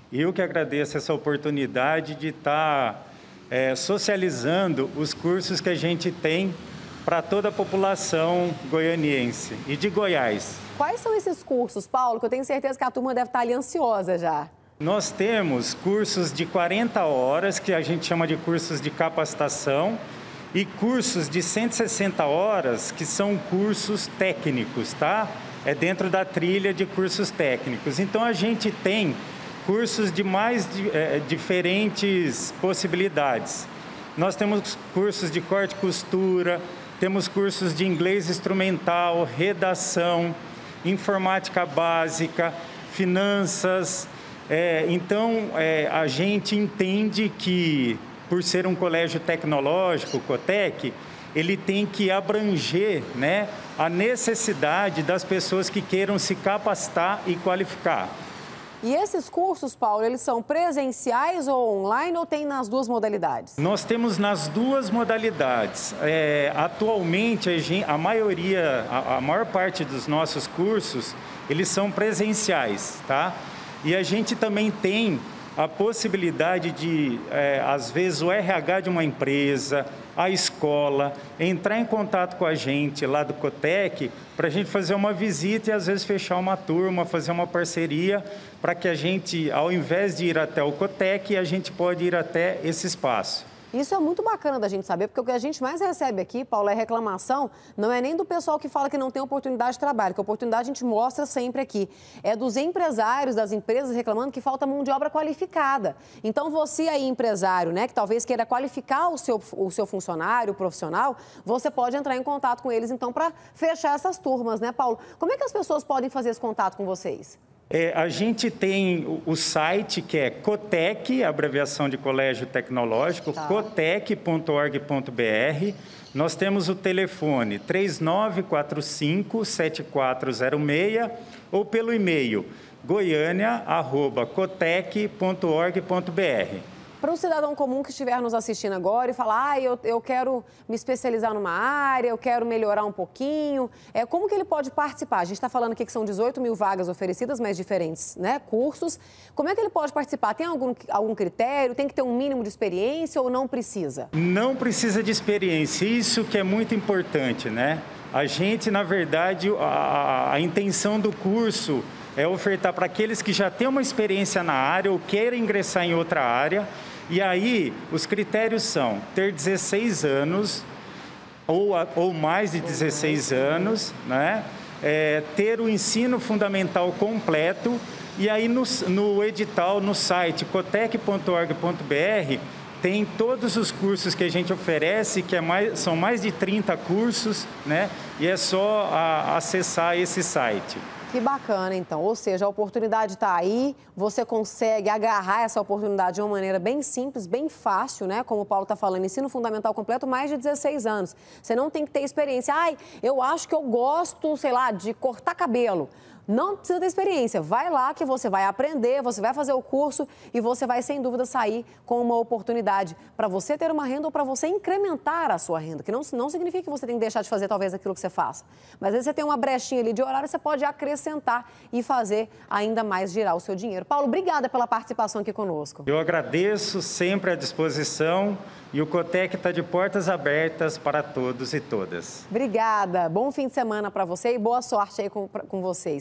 Eu que agradeço essa oportunidade de estar socializando os cursos que a gente tem para toda a população goianiense e de Goiás. Quais são esses cursos, Paulo, que eu tenho certeza que a turma deve estar ali ansiosa já? Nós temos cursos de 40 horas, que a gente chama de cursos de capacitação, e cursos de 160 horas, que são cursos técnicos, tá? É dentro da trilha de cursos técnicos. Então, a gente tem cursos de mais diferentes possibilidades. Nós temos cursos de corte e costura, temos cursos de inglês instrumental, redação, informática básica, finanças. Então, a gente entende que, por ser um colégio tecnológico, o Cotec, ele tem que abranger, né, a necessidade das pessoas que queiram se capacitar e qualificar. E esses cursos, Paulo, eles são presenciais ou online ou tem nas duas modalidades? Nós temos nas duas modalidades. Atualmente, a maior parte dos nossos cursos, eles são presenciais, tá? E a gente também tem a possibilidade de, às vezes, o RH de uma empresa, a escola, entrar em contato com a gente lá do Cotec para a gente fazer uma visita e, às vezes, fechar uma turma, fazer uma parceria para que a gente, ao invés de ir até o Cotec, a gente pode ir até esse espaço. Isso é muito bacana da gente saber, porque o que a gente mais recebe aqui, Paulo, é reclamação, não é nem do pessoal que fala que não tem oportunidade de trabalho, que a oportunidade a gente mostra sempre aqui. É dos empresários, das empresas reclamando que falta mão de obra qualificada. Então, você aí, empresário, né, que talvez queira qualificar o seu funcionário, o profissional, você pode entrar em contato com eles, então, para fechar essas turmas, né, Paulo? Como é que as pessoas podem fazer esse contato com vocês? A gente tem o site que é Cotec, abreviação de Colégio Tecnológico, cotec.org.br. Nós temos o telefone 3945-7406 ou pelo e-mail goiania@cotec.org.br. Para um cidadão comum que estiver nos assistindo agora e falar, eu quero me especializar numa área, eu quero melhorar um pouquinho, como que ele pode participar? A gente está falando aqui que são 18 mil vagas oferecidas, mas diferentes, né, cursos. Como é que ele pode participar? Tem algum critério? Tem que ter um mínimo de experiência ou não precisa? Não precisa de experiência, isso que é muito importante, né? A gente, na verdade, a intenção do curso é ofertar para aqueles que já têm uma experiência na área ou querem ingressar em outra área. E aí, os critérios são ter 16 anos ou mais de 16 anos, né? Ter o ensino fundamental completo. E aí, no edital, no site cotec.org.br, tem todos os cursos que a gente oferece, que são mais de 30 cursos, né? E é só acessar esse site. Que bacana, então. Ou seja, a oportunidade está aí, você consegue agarrar essa oportunidade de uma maneira bem simples, bem fácil, né? Como o Paulo está falando, ensino fundamental completo, mais de 16 anos. Você não tem que ter experiência. Eu acho que eu gosto, sei lá, de cortar cabelo. Não precisa ter experiência. Vai lá que você vai aprender, você vai fazer o curso e você vai, sem dúvida, sair com uma oportunidade para você ter uma renda ou para você incrementar a sua renda, que não significa que você tem que deixar de fazer, talvez, aquilo que você faça. Mas, às vezes, você tem uma brechinha ali de horário, você pode acrescentar e fazer ainda mais girar o seu dinheiro. Paulo, obrigada pela participação aqui conosco. Eu agradeço, sempre à disposição, e o Cotec está de portas abertas para todos e todas. Obrigada. Bom fim de semana para você e boa sorte aí com vocês.